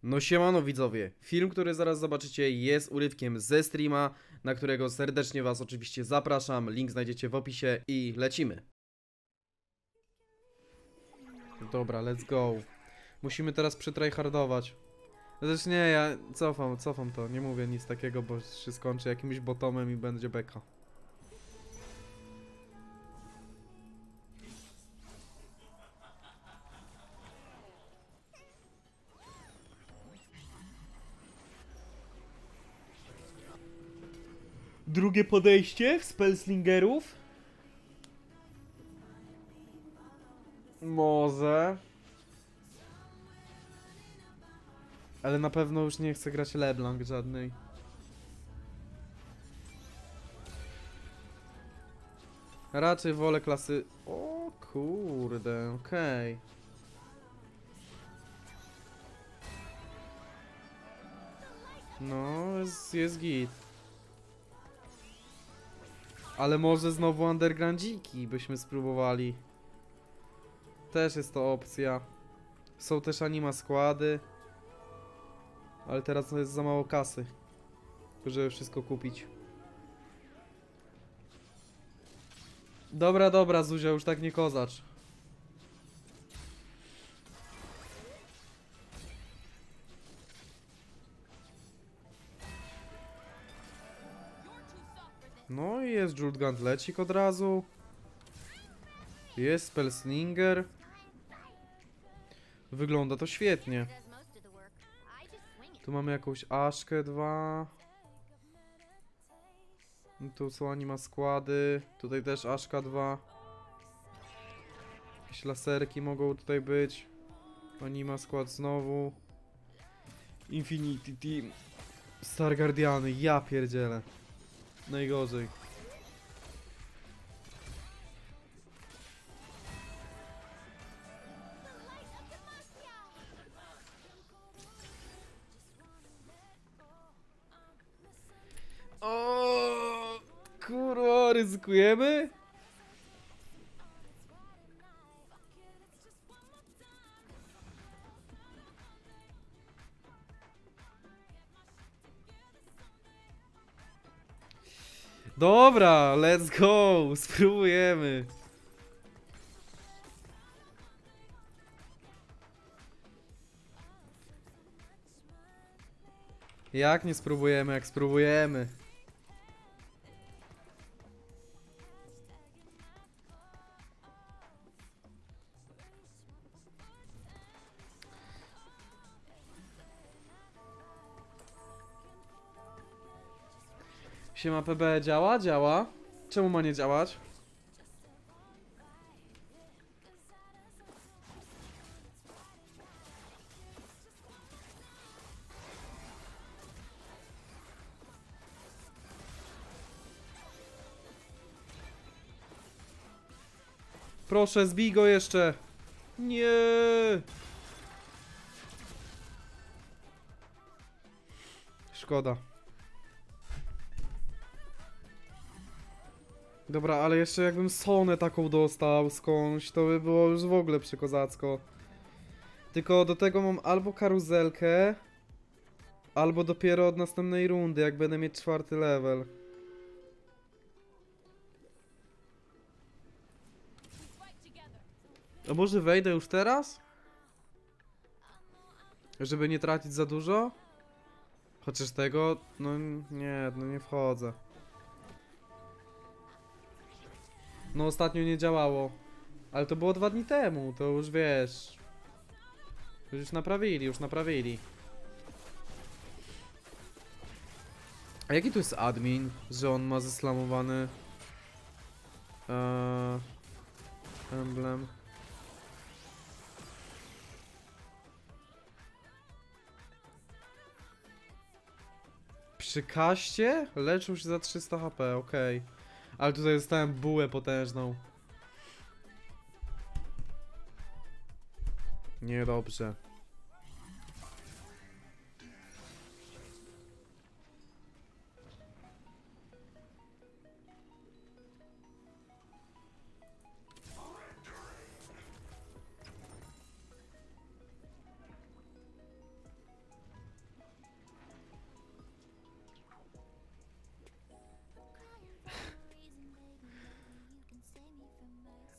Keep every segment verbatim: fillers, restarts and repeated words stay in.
No siemano widzowie, film, który zaraz zobaczycie, jest urywkiem ze streama, na którego serdecznie was oczywiście zapraszam, link znajdziecie w opisie i lecimy. Dobra, let's go. Musimy teraz przytryhardować. Zresztą nie, ja cofam, cofam to, nie mówię nic takiego, bo się skończy jakimś botomem i będzie beka. Drugie podejście w Spellslingerów. Może. Ale na pewno już nie chcę grać LeBlanc żadnej. Raczej wolę klasy... O kurde, okej. Okay. No, jest, jest git. Ale może znowu undergroundziki byśmy spróbowali. Też jest to opcja. Są też anima składy. Ale teraz jest za mało kasy, żeby wszystko kupić. Dobra, dobra, Zuzia, już tak nie kozacz. No i jest Jolt Gauntlecik od razu. Jest Spellslinger. Wygląda to świetnie. Tu mamy jakąś Aszkę dwa. Tu są anima składy. Tutaj też Aszka dwa. Jakieś laserki mogą tutaj być. Anima skład znowu. Infinity Team. Star Guardiany, ja pierdzielę. Najgorzej. O, kurwa, ryzykujemy? Dobra, let's go, spróbujemy. Jak nie spróbujemy, jak spróbujemy. Siema P B, działa? Działa. Czemu ma nie działać? Proszę, zbij go jeszcze. Nie. Szkoda. Dobra, ale jeszcze jakbym Sonę taką dostał skądś, to by było już w ogóle przekozacko. Tylko do tego mam albo karuzelkę, albo dopiero od następnej rundy, jak będę mieć czwarty level. A może wejdę już teraz? Żeby nie tracić za dużo? Chociaż tego, no nie, no nie wchodzę. No ostatnio nie działało. Ale to było dwa dni temu, to już wiesz. Już naprawili, już naprawili. A jaki tu jest admin, że on ma zeslamowany eee, emblem? Przy kaście? Leczył się za trzysta H P, okej. Okay. Ale tutaj dostałem bułę potężną. Niedobrze.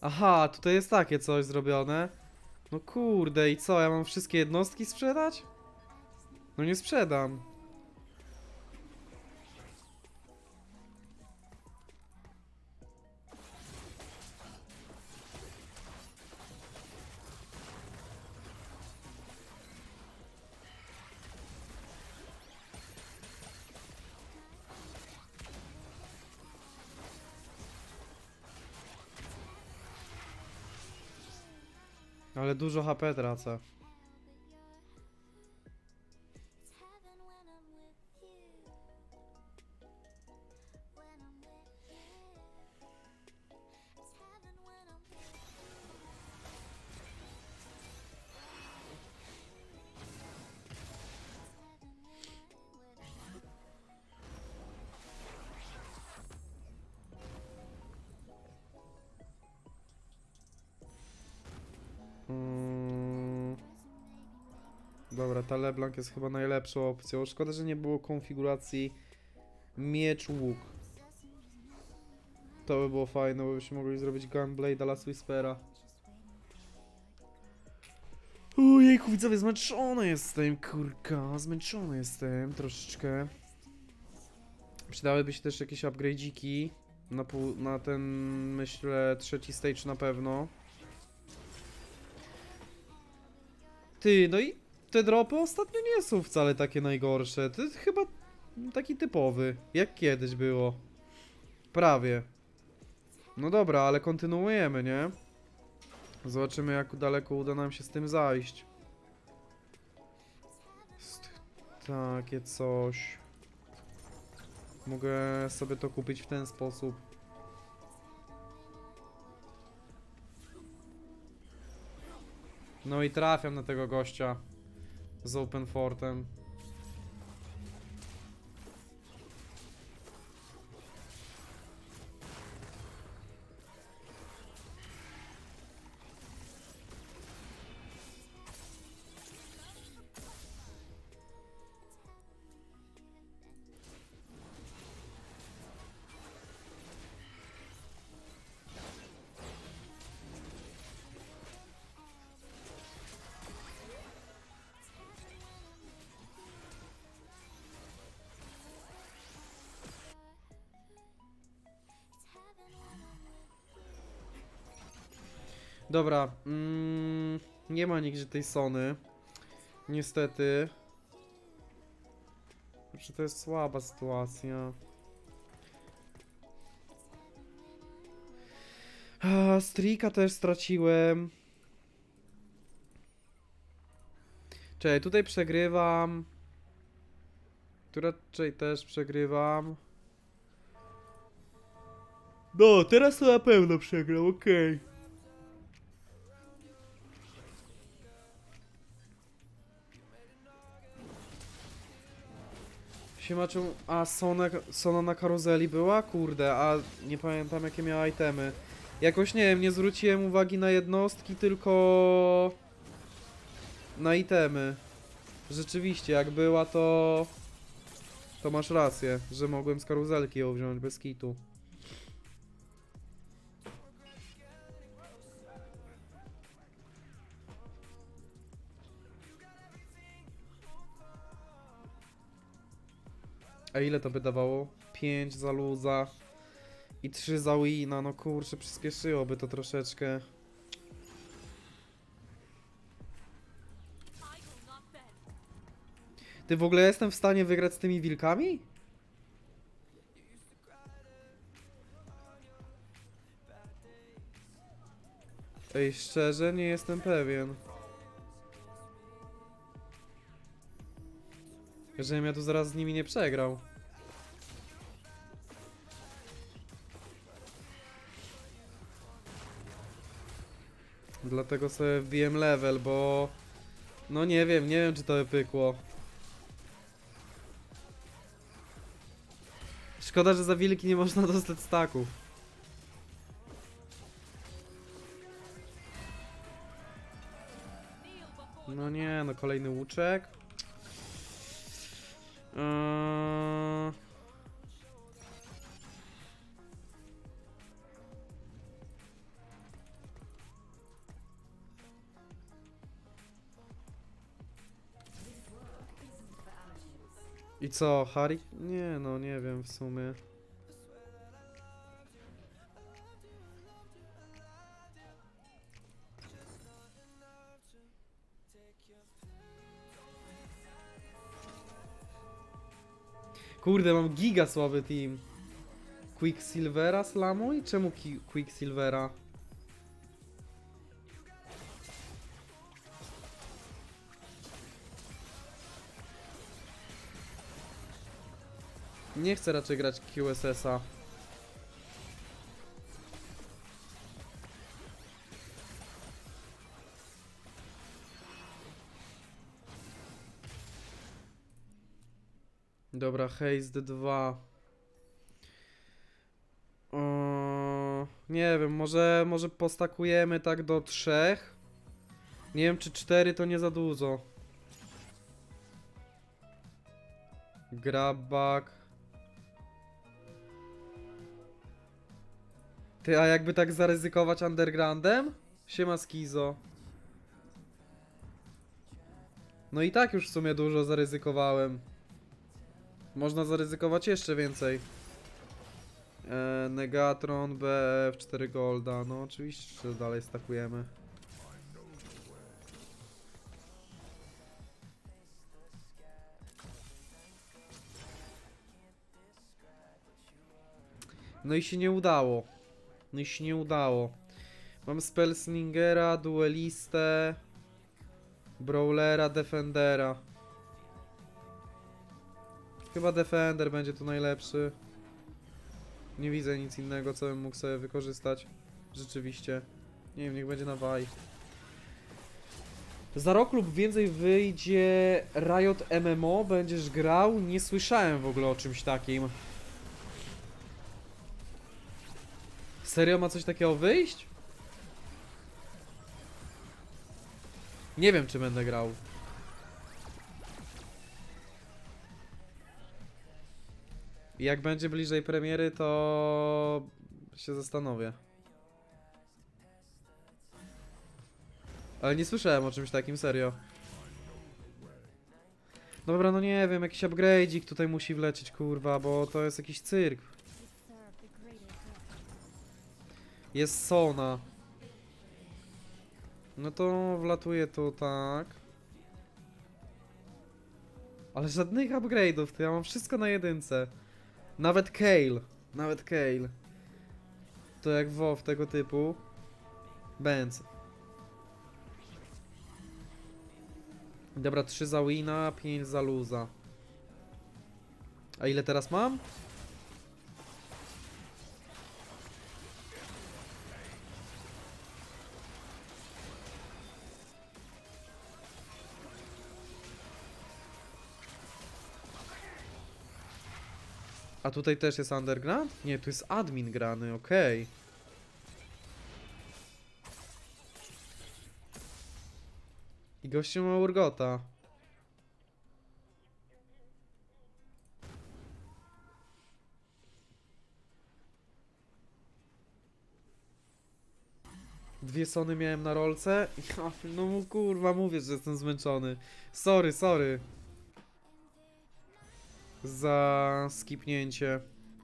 Aha, tutaj jest takie coś zrobione. No kurde, i co? Ja mam wszystkie jednostki sprzedać? No nie sprzedam. Ale dużo H P tracę. Mm. Dobra, ta LeBlanc jest chyba najlepszą opcją. Szkoda, że nie było konfiguracji miecz łuk. To by było fajne, bo byśmy mogli zrobić Gunblade Last Whispera. Ojejku, widzowie, zmęczony jestem, kurka, zmęczony jestem troszeczkę. Przydałyby się też jakieś upgrade'iki na, pół, na ten, myślę, trzeci stage na pewno. Ty, no i te dropy ostatnio nie są wcale takie najgorsze. To jest chyba taki typowy, jak kiedyś było. Prawie. No dobra, ale kontynuujemy, nie? Zobaczymy, jak daleko uda nam się z tym zajść. Takie coś. Mogę sobie to kupić w ten sposób. No i trafiam na tego gościa z Open Fortem. Dobra, mm, nie ma nigdzie tej Sony. Niestety. Znaczy, to jest słaba sytuacja. A, Strika też straciłem. Czekaj, tutaj przegrywam. Tu raczej też przegrywam. No, teraz to na pewno przegram, okej. Okay. Siemaczą, a Sona, Sona na karuzeli była? Kurde, a nie pamiętam jakie miała itemy. Jakoś nie wiem, nie zwróciłem uwagi na jednostki, tylko na itemy. Rzeczywiście, jak była to... To masz rację, że mogłem z karuzelki ją wziąć bez kitu. A ile to by dawało? pięć za luza i trzy za wina, no kurczę, przyspieszyłoby to troszeczkę. Ty, w ogóle jestem w stanie wygrać z tymi wilkami? Ej, szczerze nie jestem pewien. Żebym ja tu zaraz z nimi nie przegrał. Dlatego sobie wbiłem level, bo... No nie wiem, nie wiem czy to wypykło. Szkoda, że za wilki nie można dostać staków. No nie, no kolejny łuczek. Eee... I co, Harry? Nie no, nie wiem w sumie. Kurde, mam giga słaby team. Quicksilvera slamuj? Czemu Ki Quicksilvera? Nie chcę raczej grać Q S S-a. Dobra, Haste dwa. O, nie wiem, może, może postakujemy tak do trzech. Nie wiem, czy cztery to nie za dużo. Grabak. Ty, a jakby tak zaryzykować undergroundem? Siema Skizo. No i tak już w sumie dużo zaryzykowałem. Można zaryzykować jeszcze więcej. E, Negatron, B F, cztery golda. No oczywiście, że dalej stakujemy. No i się nie udało. No i się nie udało. Mam Spellslingera, Duelistę, Brawlera, Defendera. Chyba Defender będzie tu najlepszy. Nie widzę nic innego, co bym mógł sobie wykorzystać. Rzeczywiście. Nie wiem, niech będzie na Waj. Za rok lub więcej wyjdzie Riot M M O. Będziesz grał? Nie słyszałem w ogóle o czymś takim. Serio ma coś takiego wyjść? Nie wiem, czy będę grał. Jak będzie bliżej premiery, to się zastanowię. Ale nie słyszałem o czymś takim, serio. Dobra, no nie wiem, jakiś upgrade'ik tutaj musi wlecieć, kurwa, bo to jest jakiś cyrk. Jest Sona. No to wlatuje tu tak. Ale żadnych upgrade'ów, to ja mam wszystko na jedynce. Nawet Kale. Nawet Kale. To jak WoW tego typu. Benz. Dobra, trzy za wina, pięć za luza. A ile teraz mam? A tutaj też jest underground? Nie, tu jest admin grany, okej. Okay. I gościu ma Urgota. Dwie Sony miałem na rolce. Ja, no kurwa, mówię, że jestem zmęczony. Sorry, sorry. Za skipnięcie.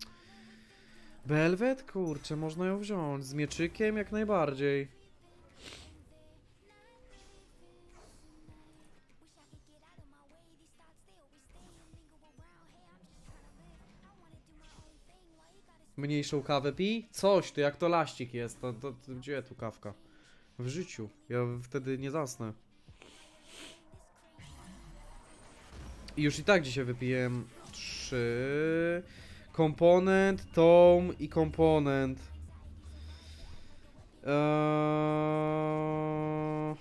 Belwet? Kurczę, można ją wziąć. Z mieczykiem jak najbardziej. Mniejszą kawę pij? Coś, to jak to laścik jest. To, to, to gdzie tu kawka? W życiu. Ja wtedy nie zasnę. I już i tak dzisiaj wypiłem trzy. Komponent, tom i komponent. Eee...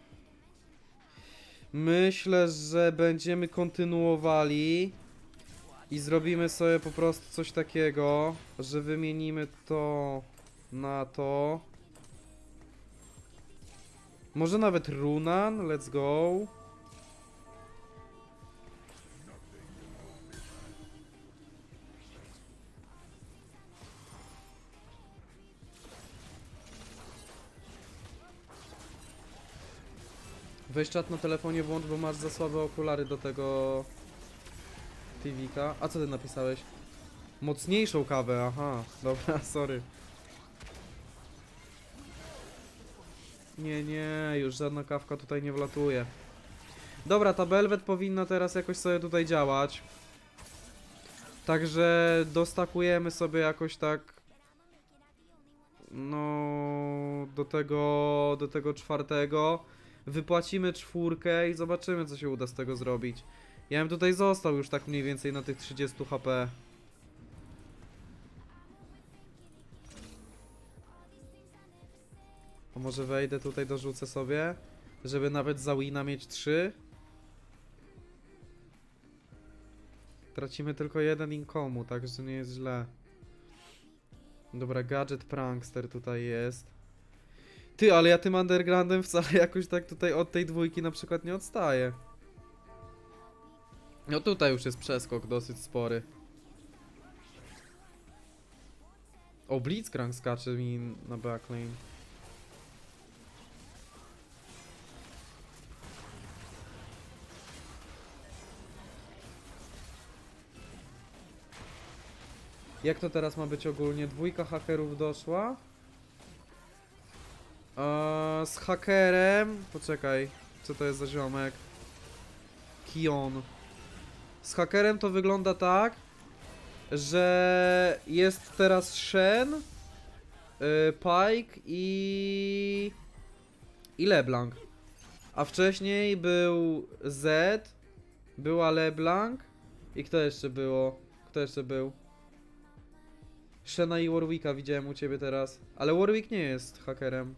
Myślę, że będziemy kontynuowali i zrobimy sobie po prostu coś takiego, że wymienimy to na to. Może nawet Runan, let's go. Weź czat na telefonie włącz, bo masz za słabe okulary do tego. Multivika. A co ty napisałeś? Mocniejszą kawę, aha. Dobra, sorry. Nie, nie, już żadna kawka tutaj nie wlatuje. Dobra, ta Belvet powinna teraz jakoś sobie tutaj działać. Także dostakujemy sobie jakoś tak. No, do tego, do tego czwartego. Wypłacimy czwórkę i zobaczymy, co się uda z tego zrobić. Ja bym tutaj został już tak mniej więcej na tych trzydziestu H P. A może wejdę tutaj, dorzucę sobie, żeby nawet za wina mieć trzy. Tracimy tylko jeden inkomu, także nie jest źle. Dobra, gadżet prankster tutaj jest. Ty, ale ja tym undergroundem wcale jakoś tak tutaj od tej dwójki na przykład nie odstaję. No tutaj już jest przeskok dosyć spory. O, Blitzcrank skacze mi na backlane. Jak to teraz ma być ogólnie? Dwójka hakerów doszła. Eee, z hakerem... Poczekaj, co to jest za ziomek? Kion. Z hakerem to wygląda tak, że jest teraz Shen, yy, Pike i... i LeBlanc. A wcześniej był Z, była LeBlanc i kto jeszcze było? Kto jeszcze był? Shena i Warwicka widziałem u ciebie teraz. Ale Warwick nie jest hakerem.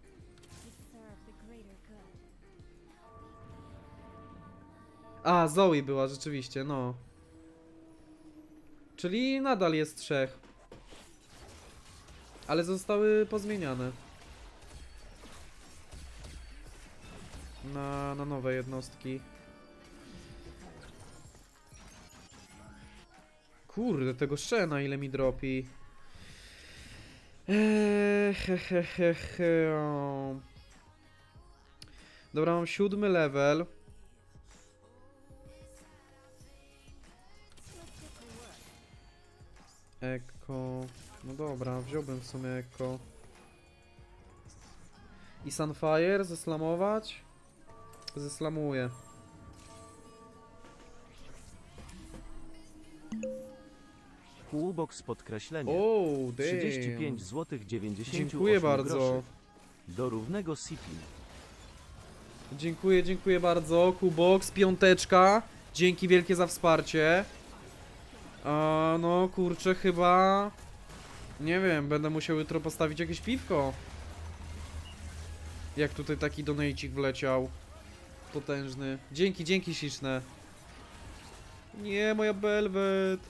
A, Zoe była rzeczywiście, no. Czyli nadal jest trzech. Ale zostały pozmieniane. Na, na nowe jednostki. Kurde, tego Shena ile mi dropi. Eee, he, he, he, he. Dobra, mam siódmy level. Eko. No dobra, wziąłbym w sumie Eko. I Sunfire zeslamować? Zeslamuję. Kłubox podkreślenie. Oh, damn. trzydzieści pięć złotych dziewięćdziesiąt osiem Dziękuję bardzo. groszy. Do równego C P. Dziękuję, dziękuję bardzo. Kubox, piąteczka. Dzięki wielkie za wsparcie. A, no kurczę, chyba... Nie wiem, będę musiał jutro postawić jakieś piwko. Jak tutaj taki donajcik wleciał. Potężny. Dzięki, dzięki śliczne. Nie, moja Belvet.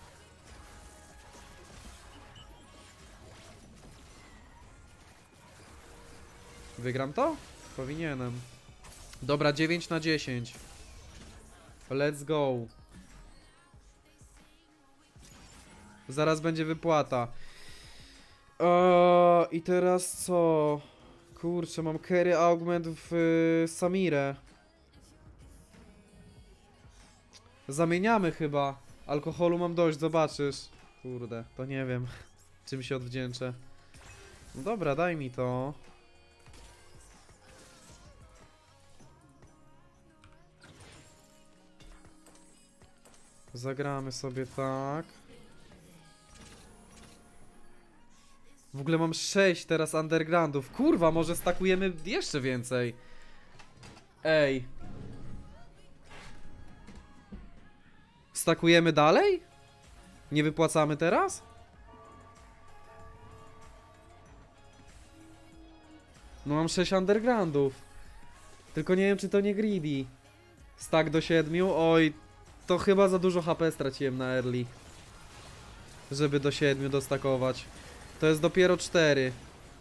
Wygram to? Powinienem. Dobra, dziewięć na dziesięć. Let's go. Zaraz będzie wypłata. Eee, I teraz co? Kurczę, mam carry augment w y, Samirę. Zamieniamy chyba. Alkoholu mam dość, zobaczysz. Kurde, to nie wiem, czym się odwdzięczę. No dobra, daj mi to. Zagramy sobie tak. W ogóle mam sześć teraz undergroundów. Kurwa, może stakujemy jeszcze więcej. Ej. Stakujemy dalej? Nie wypłacamy teraz? No mam sześć undergroundów. Tylko nie wiem, czy to nie greedy. Stack do siedmiu? Oj, to chyba za dużo H P straciłem na early, żeby do siedmiu dostakować. To jest dopiero cztery.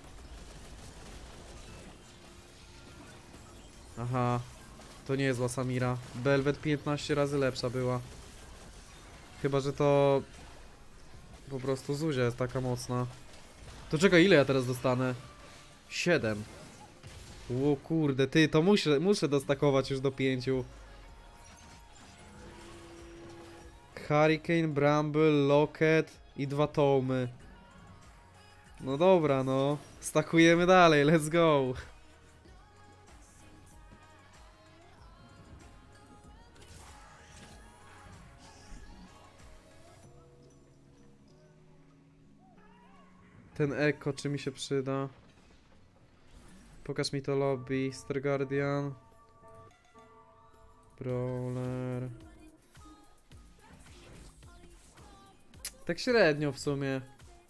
Aha. To nie jest zła Samira. Belvet piętnaście razy lepsza była. Chyba, że to... Po prostu Zuzia jest taka mocna. To czekaj, ile ja teraz dostanę? siedem. O kurde, ty, to muszę, muszę dostakować już do pięciu. Hurricane, Bramble, Locket i dwa tomy. No dobra, no. Stakujemy dalej, let's go. Ten Echo, czy mi się przyda? Pokaż mi to lobby. Star Guardian. Brawler. Tak średnio w sumie.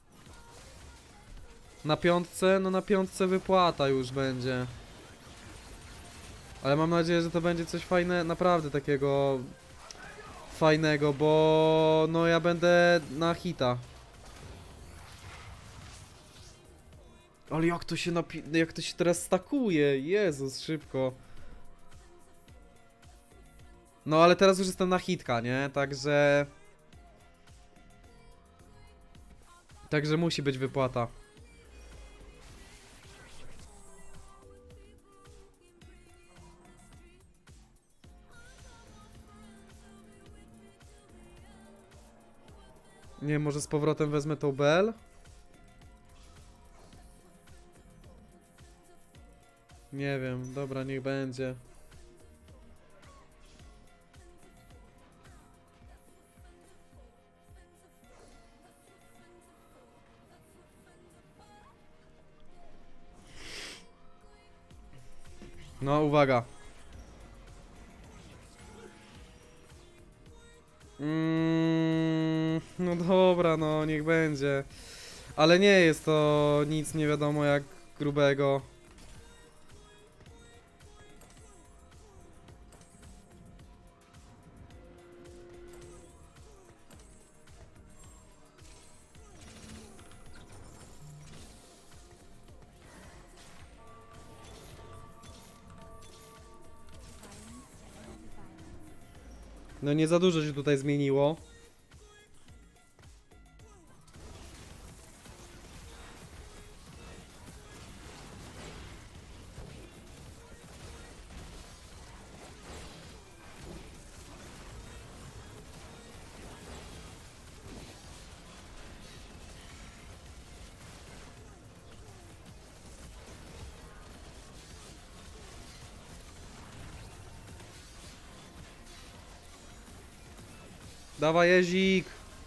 Na piątce? No na piątce wypłata już będzie. Ale mam nadzieję, że to będzie coś fajne, naprawdę takiego fajnego, bo no ja będę na hita. Ale jak to się napi... jak to się teraz stakuje? Jezus, szybko. No ale teraz już jestem na hitka, nie? Także... Także musi być wypłata. Nie, może z powrotem wezmę tą Bell? Nie wiem, dobra, niech będzie. No, uwaga. Mm, no dobra, no niech będzie. Ale nie jest to nic nie wiadomo jak grubego. No nie za dużo się tutaj zmieniło. Dawaj, Ezik!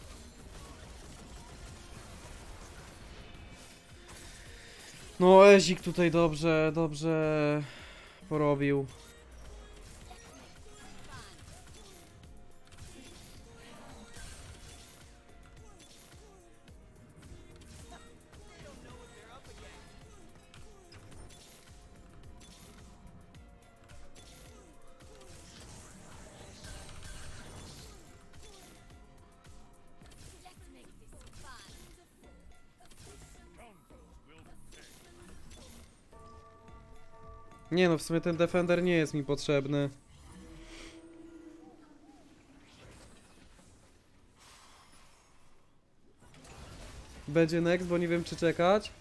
No, Ezik tutaj dobrze, dobrze porobił. Nie no, w sumie ten Defender nie jest mi potrzebny. Będzie next, bo nie wiem czy czekać.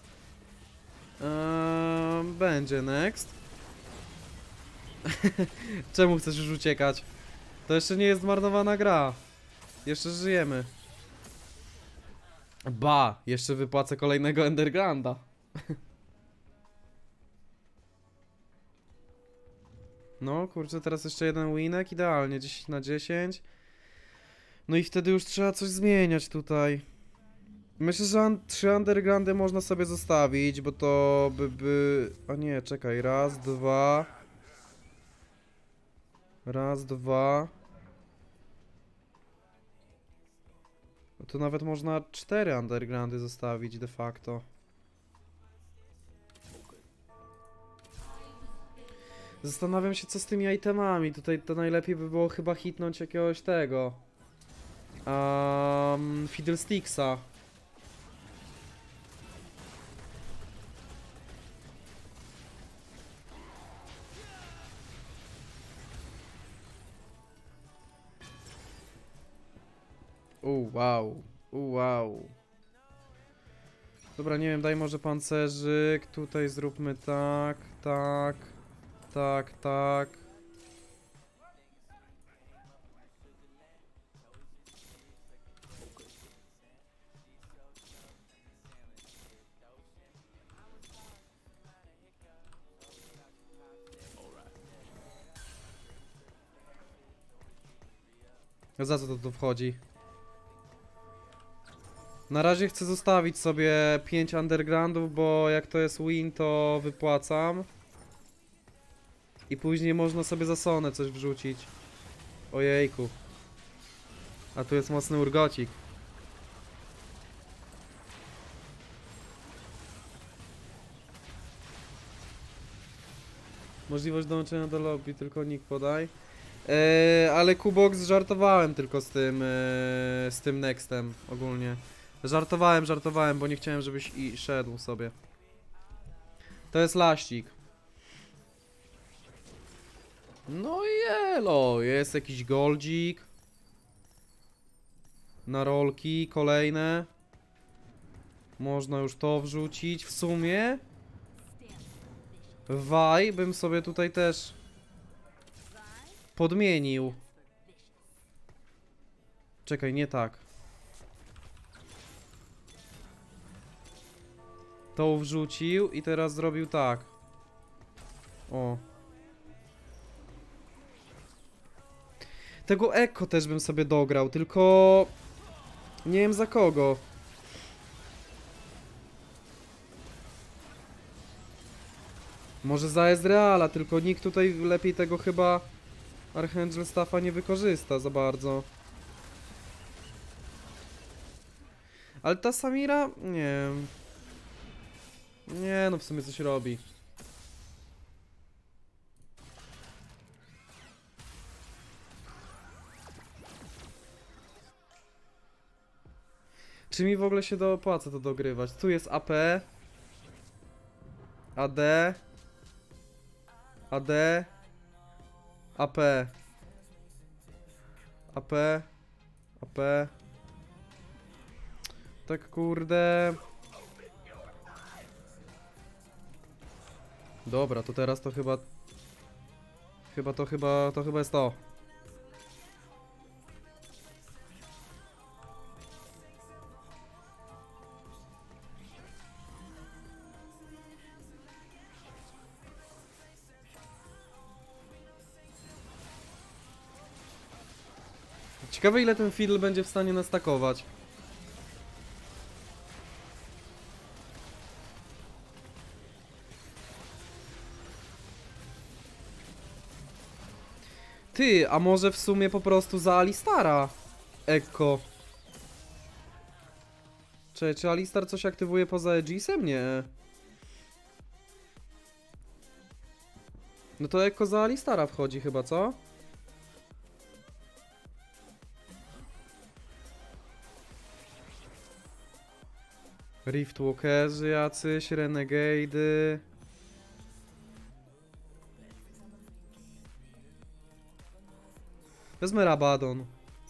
Eee, będzie next. Czemu chcesz już uciekać? To jeszcze nie jest zmarnowana gra. Jeszcze żyjemy. Ba, jeszcze wypłacę kolejnego Undergrounda. No kurczę, teraz jeszcze jeden winek, idealnie, dziesięć na dziesięć. No i wtedy już trzeba coś zmieniać tutaj. Myślę, że un trzy undergroundy można sobie zostawić, bo to by by... A nie, czekaj, raz, dwa... Raz, dwa... No to nawet można cztery undergroundy zostawić de facto. Zastanawiam się co z tymi itemami, tutaj to najlepiej by było chyba hitnąć jakiegoś tego... Um, Fiddlesticksa. U, wow, u, wow. Dobra, nie wiem, daj może pancerzyk, tutaj zróbmy tak, tak, tak, tak. Za co to tu wchodzi? Na razie chcę zostawić sobie pięć undergroundów, bo jak to jest win, to wypłacam. I później można sobie za Sonę coś wrzucić. Ojejku. A tu jest mocny urgocik. Możliwość dołączenia do lobby, tylko nick podaj. Eee, ale Kubox żartowałem tylko z tym, eee, z tym nextem ogólnie. Żartowałem, żartowałem, bo nie chciałem, żebyś i szedł sobie. To jest laścik. No i elo, jest jakiś goldzik. Na rolki kolejne. Można już to wrzucić. W sumie Waj bym sobie tutaj też podmienił. Czekaj, nie tak. To wrzucił i teraz zrobił tak. O. Tego Eko też bym sobie dograł, tylko nie wiem za kogo. Może za Ezreala, tylko nikt tutaj lepiej tego chyba Archangel Staffa nie wykorzysta za bardzo. Ale ta Samira, nie wiem. Nie no, w sumie coś robi. Czy mi w ogóle się do opłaca to dogrywać? Tu jest A P, A D, A D, A P, A P, A P. Tak kurde. Dobra, to teraz to chyba... Chyba to chyba, to chyba jest to. Ciekawe ile ten fiddle będzie w stanie nastakować. Ty, a może w sumie po prostu za Alistara Ekko. Czy, czy Alistar coś aktywuje poza Aegisem? Nie. No to Ekko za Alistara wchodzi chyba, co? Riftwalkerzy jacyś, Renegade'y. Wezmę Rabadon.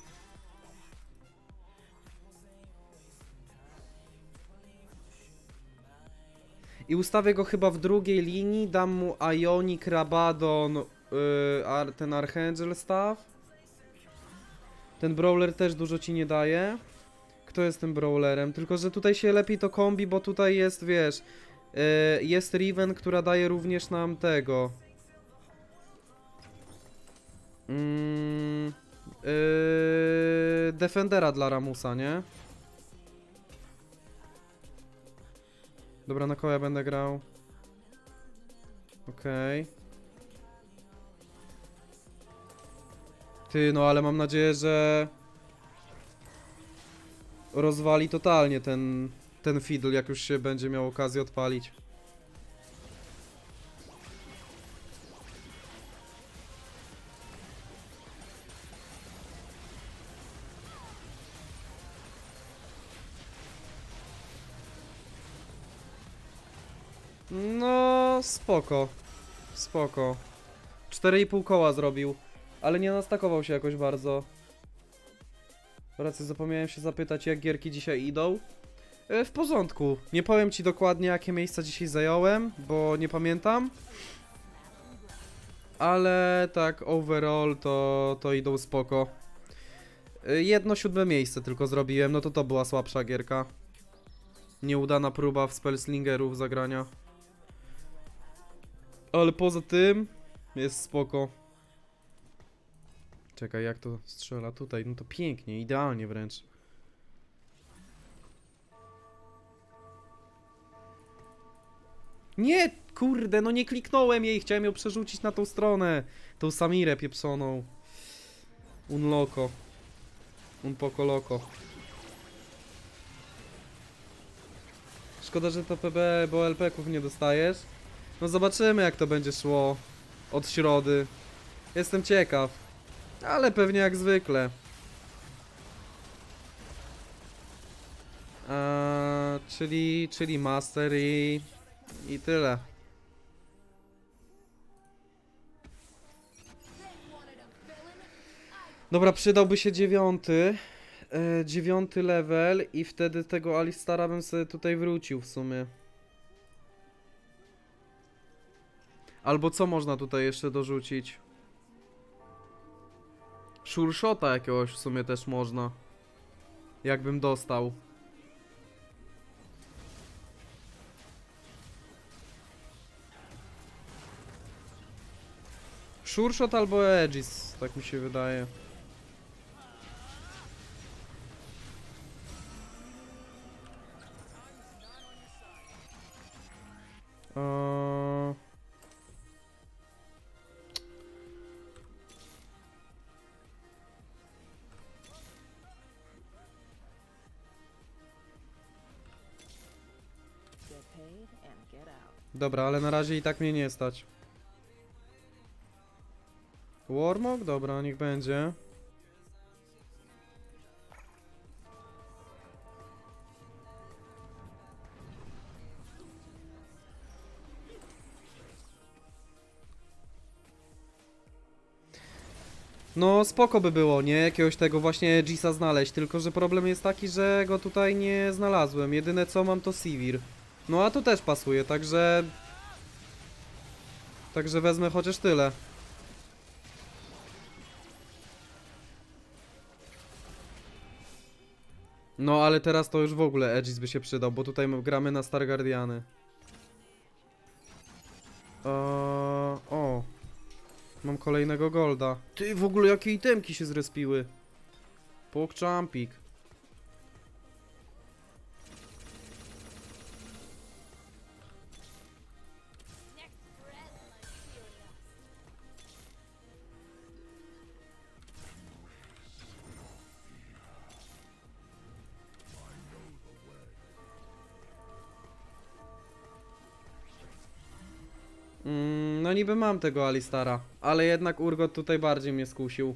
I ustawię go chyba w drugiej linii, dam mu Ionic, Rabadon, yy, ar ten Archangel Staff. Ten Brawler też dużo ci nie daje. Kto jest tym Brawlerem? Tylko, że tutaj się lepiej to kombi, bo tutaj jest, wiesz, yy, jest Riven, która daje również nam tego. Mm, yy, Defendera dla Ramusa, nie? Dobra, na koła będę grał. Okej. Okay. Ty, no ale mam nadzieję, że rozwali totalnie ten, ten fiddle, jak już się będzie miał okazję odpalić. No, spoko. Spoko. cztery i pół koła zrobił, ale nie nastakował się jakoś bardzo. Raczej zapomniałem się zapytać, jak gierki dzisiaj idą. E, w porządku. Nie powiem ci dokładnie, jakie miejsca dzisiaj zająłem, bo nie pamiętam. Ale tak, overall to, to idą spoko. E, jedno siódme miejsce tylko zrobiłem, no to to była słabsza gierka. Nieudana próba w Spellslingerów zagrania. Ale poza tym jest spoko. Czekaj, jak to strzela tutaj? No to pięknie, idealnie wręcz. Nie, kurde, no nie kliknąłem jej, chciałem ją przerzucić na tą stronę. Tą Samirę pieprzoną. Un loco. Un poco loco. Szkoda, że to P B, bo L P ków nie dostajesz. No zobaczymy, jak to będzie szło od środy. Jestem ciekaw. Ale pewnie jak zwykle. Eee, czyli, czyli master i... i tyle. Dobra, przydałby się dziewiąty. E, dziewiąty level i wtedy tego Alistara bym sobie tutaj wrócił w sumie. Albo co można tutaj jeszcze dorzucić? Sureshota jakiegoś w sumie też można. Jakbym dostał. Sureshot albo Aegis, tak mi się wydaje. Eee... Dobra, ale na razie i tak mnie nie stać. Warmog? Dobra, niech będzie. No spoko by było, nie? Jakiegoś tego właśnie Aegisa znaleźć, tylko że problem jest taki, że go tutaj nie znalazłem. Jedyne co mam to Sivir. No a to też pasuje, także... Także wezmę chociaż tyle. No ale teraz to już w ogóle Aegis by się przydał, bo tutaj gramy na Star Guardiany. Eee, o. Mam kolejnego golda. Ty, w ogóle jakie itemki się zrespiły. Pogchampik. Mm, no niby mam tego Alistara, ale jednak Urgot tutaj bardziej mnie skusił.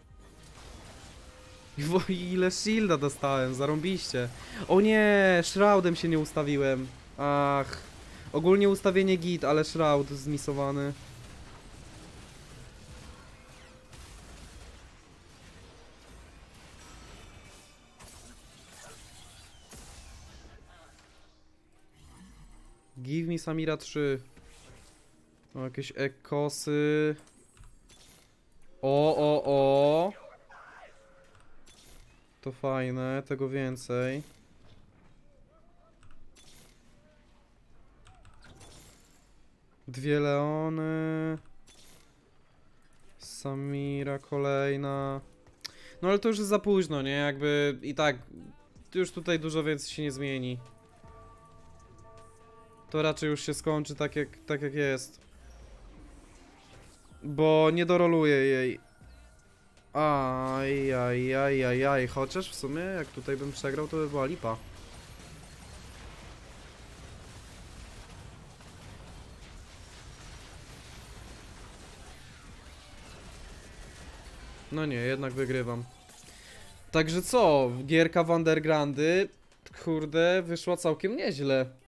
I wo- ile shielda dostałem, zarąbiście. O nie, Shroudem się nie ustawiłem. Ach. Ogólnie ustawienie git, ale Shroud zmisowany. Give me Samira trzy. O, jakieś ekosy. O, o, o. To fajne, tego więcej. Dwie Leony. Samira kolejna. No ale to już jest za późno, nie? Jakby i tak już tutaj dużo więcej się nie zmieni. To raczej już się skończy tak jak, tak jak jest. Bo nie doroluję jej. Aj, aj, aj, aj, aj. Chociaż w sumie jak tutaj bym przegrał, to by była lipa. No nie, jednak wygrywam. Także co? Gierka w Undergroundy, kurde, wyszła całkiem nieźle.